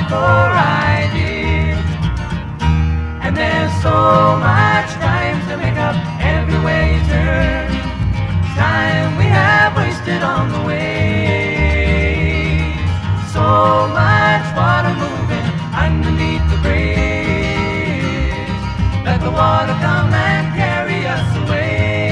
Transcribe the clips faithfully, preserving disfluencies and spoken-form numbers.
before I did. And there's so much time to make up every way you turn. Time we have wasted on the way. So much water moving underneath the bridge. Let the water come and carry us away.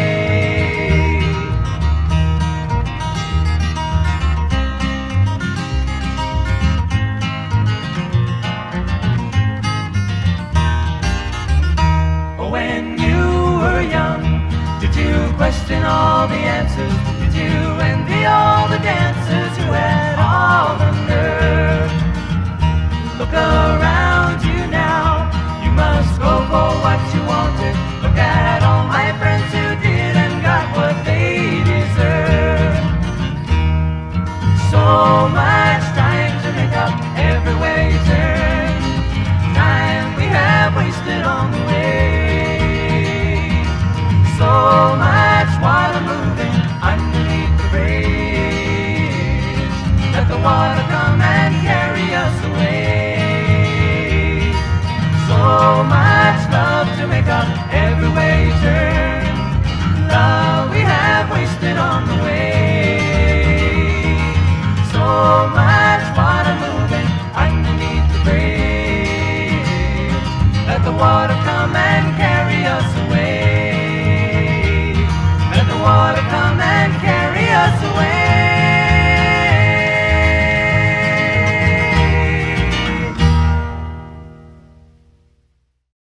When you were young, did you question all the answers? Did you envy all